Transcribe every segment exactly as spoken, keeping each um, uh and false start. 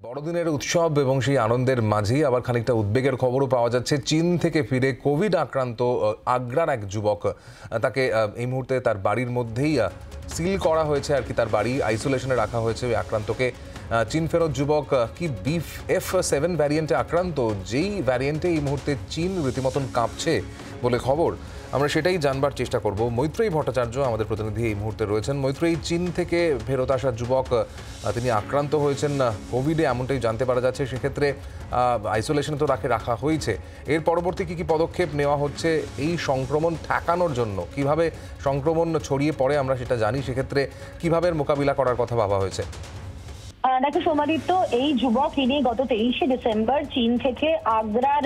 বড়দিনের উৎসব এবং সেই আনন্দের মাঝেই আবার খানিকটা উদ্বেগের খবরও পাওয়া যাচ্ছে। চীন থেকে ফিরে কোভিড আক্রান্ত আগ্রার এক যুবক, তাকে এই মুহূর্তে তার বাড়ির মধ্যেই সিল করা হয়েছে আর কি, তার বাড়ি আইসোলেশনে রাখা হয়েছে। ওই আক্রান্তকে চীন ফেরত যুবক কি বিফ এফ সেভেন ভ্যারিয়েন্টে আক্রান্ত, যেই ভ্যারিয়েন্টে এই মুহূর্তে চীন রীতিমতন কাঁপছে বলে খবর। আমরা সেটাই জানবার চেষ্টা করব। মৈত্রেয়ী ভট্টাচার্য আমাদের প্রতিনিধি এই মুহূর্তে রয়েছেন। মৈত্রেয়ী, চীন থেকে ফেরত আসা যুবক তিনি আক্রান্ত হয়েছেন কোভিডে, এমনটাই জানতে পারা যাচ্ছে। সেক্ষেত্রে আইসোলেশনে তো তাকে রাখা হয়েছে। এর পরবর্তী কী কী পদক্ষেপ নেওয়া হচ্ছে এই সংক্রমণ ঠেকানোর জন্য? কিভাবে সংক্রমণ ছড়িয়ে পড়ে আমরা সেটা জানি, সেক্ষেত্রে কিভাবে মোকাবিলা করার কথা ভাবা হয়েছে? দেখো সোমাদিত্য, এই যুবক ইনি গত তেইশে ডিসেম্বর চীন থেকে আগ্রার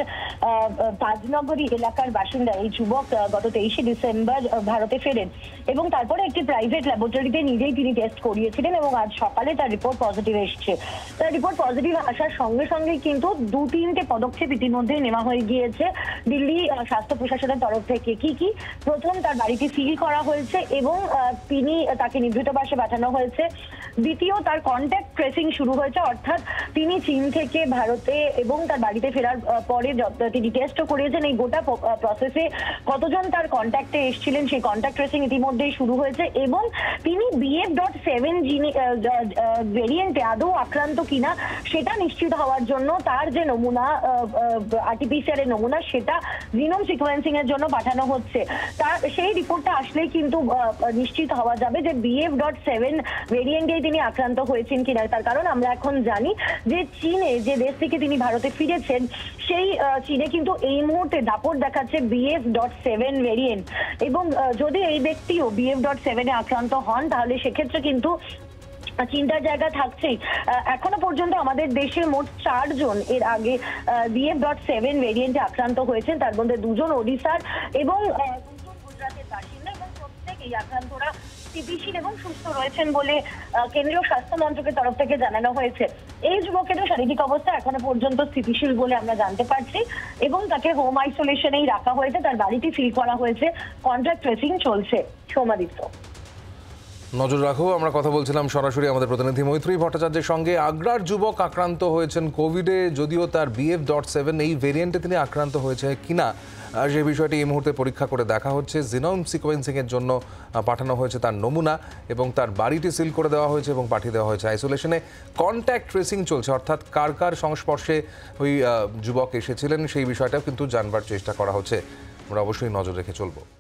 তাজনগরী এলাকার বাসিন্দা। এই যুবক গত তেইশে ডিসেম্বর ভারতে ফেরেন এবং তারপরে একটি প্রাইভেট ল্যাবরেটরিতে নিজেই তিনি টেস্ট করিয়েছিলেন এবং আজ সকালে তার রিপোর্ট পজিটিভ এসছে। তার রিপোর্ট পজিটিভ আসার সঙ্গে সঙ্গে কিন্তু দু তিনটে পদক্ষেপ ইতিমধ্যেই নেওয়া হয়ে গিয়েছে দিল্লি স্বাস্থ্য প্রশাসনের তরফ থেকে। কি কি? প্রথম, তার বাড়িটি সিল করা হয়েছে এবং তিনি তাকে নিভৃতবাসে পাঠানো হয়েছে। দ্বিতীয়, তার কন্ট্যাক্ট ট্রেসিং শুরু হয়েছে, অর্থাৎ তিনি চীন থেকে ভারতে এবং তার বাড়িতে ফেরার পরে তিনি টেস্টও করিয়েছেন। এই গোটা প্রসেসে কতজন তার কন্ট্যাক্টে এসেছিলেন সেই কন্ট্যাক্ট ট্রেসিং ইতিমধ্যেই শুরু হয়েছে এবং তিনি বিএফ ডট সেভেন জিনি ভেরিয়েন্টে আদৌ আক্রান্ত কিনা সেটা নিশ্চিত হওয়ার জন্য তার যে নমুনা, আরটিপিসিআর এর নমুনা, সেটা জিনোম সিকোয়েন্সিং এর জন্য পাঠানো হচ্ছে। তার সেই রিপোর্টটা আসলেই কিন্তু নিশ্চিত হওয়া যাবে যে বিএফ ডট সেভেন ভেরিয়েন্টে তিনি আক্রান্ত হয়েছেন কিনা। তার কারণ আমরা এখন জানি যে চীনে, যে দেশ থেকে তিনি ভারতে ফিরেছেন, সেই চীনে কিন্তু এই মুহূর্তে দাপট দেখাচ্ছে বিএফ ডট সেভেন ভেরিয়েন্ট। এবং যদি এই ব্যক্তিও বিএফ ডট সেভেনে আক্রান্ত হন তাহলে সেক্ষেত্রে কিন্তু চিন্তার জায়গা থাকছেই। এখনো পর্যন্ত আমাদের দেশে মোট চারজন এর আগে বিএফ ডট সেভেন ভেরিয়েন্টে আক্রান্ত হয়েছেন, তার মধ্যে দুজন ওড়িশার এবং দুজন গুজরাটের বাসিন্দা এবং প্রত্যেকেই আক্রান্তরা স্থিতিশীল এবং সুস্থ রয়েছেন বলে কেন্দ্রীয় স্বাস্থ্য মন্ত্রকের তরফ থেকে জানানো হয়েছে। এই যুবকের শারীরিক অবস্থা এখনো পর্যন্ত স্থিতিশীল বলে আমরা জানতে পারছি এবং তাকে হোম আইসোলেশনেই রাখা হয়েছে, তার বাড়িটি সিল করা হয়েছে, কন্ট্যাক্ট ট্রেসিং চলছে। সোমাদিত্য, নজর রাখো। আমরা কথা বলছিলাম সরাসরি আমাদের প্রতিনিধি মৈত্রেয়ী ভট্টাচার্যের সঙ্গে। আগ্রার যুবক আক্রান্ত হয়েছেন কোভিডে, যদিও তার বিএফ ডট সেভেন এই ভেরিয়েন্টে তিনি আক্রান্ত হয়েছে কিনা সে বিষয়টি এই মুহূর্তে পরীক্ষা করে দেখা হচ্ছে। জিনোম সিকোয়েন্সিংয়ের জন্য পাঠানো হয়েছে তার নমুনা এবং তার বাড়িটি সিল করে দেওয়া হয়েছে এবং পাঠিয়ে দেওয়া হয়েছে আইসোলেশনে। কন্ট্যাক্ট ট্রেসিং চলছে, অর্থাৎ কার কার সংস্পর্শে ওই যুবক এসেছিলেন সেই বিষয়টাও কিন্তু জানবার চেষ্টা করা হচ্ছে। আমরা অবশ্যই নজর রেখে চলবো।